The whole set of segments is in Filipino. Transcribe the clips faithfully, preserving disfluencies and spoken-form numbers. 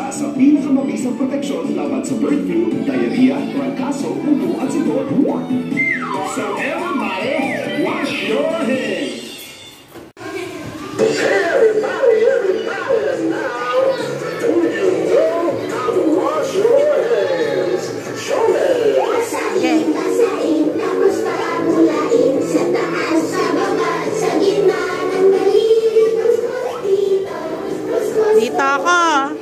isa sa pinakamabisang proteksyon laban sa bird flu, diarrhea, trangkaso, ubo at sipon. So everybody, wash your hands! Everybody, everybody now, do you know how to wash your hands? Show me! Basahin, basahin, tapos parabulain sa taas, sa baba, sa gitna ng daliri. Dito, dito ako.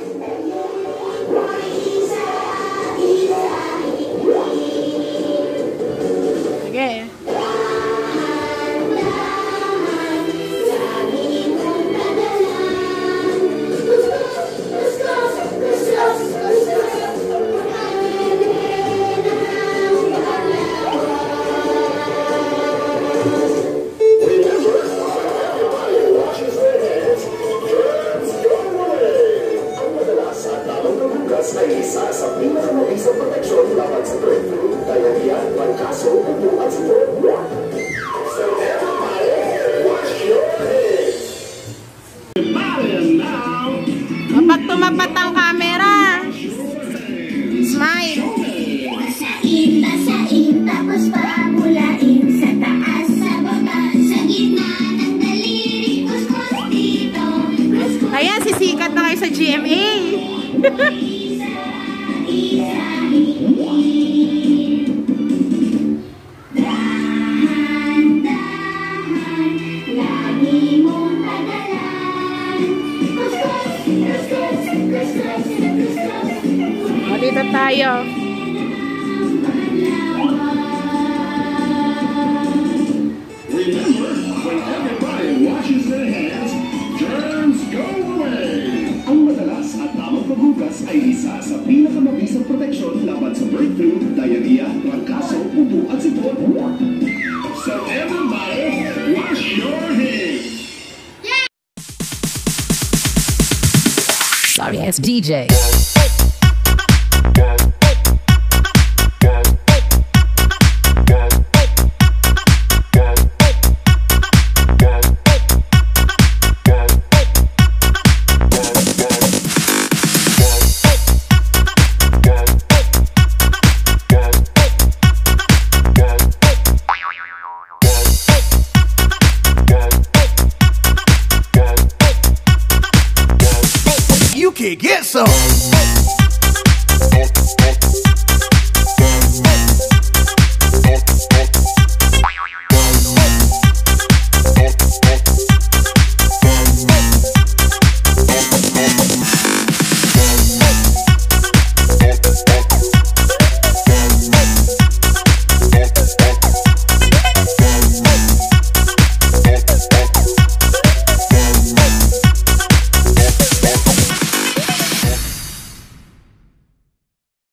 Sige. Ay isa sa pinakamabisang proteksyon laban sa bird flu, diarrhea, trangkaso, ubo at sipon. So everybody, wash your hands! Kapag tumapat ang camera, smile! Basain, basain, tapos pabulain sa taas, sa baba, sa gitna ng daliri. Kuskus dito, kuskus. Ayan, sisikat na kayo sa G M A! O, dito tayo. Remember, when everybody washes their hands, germs go away. Ang madalas at tamang paghugas ay isa sa pinakamabisang proteksyon laban sa bird flu, diarrhea, trangkaso, ubo at sipon. So everybody, wash your hands! Yeah! Sorry, it's D J. You can get some.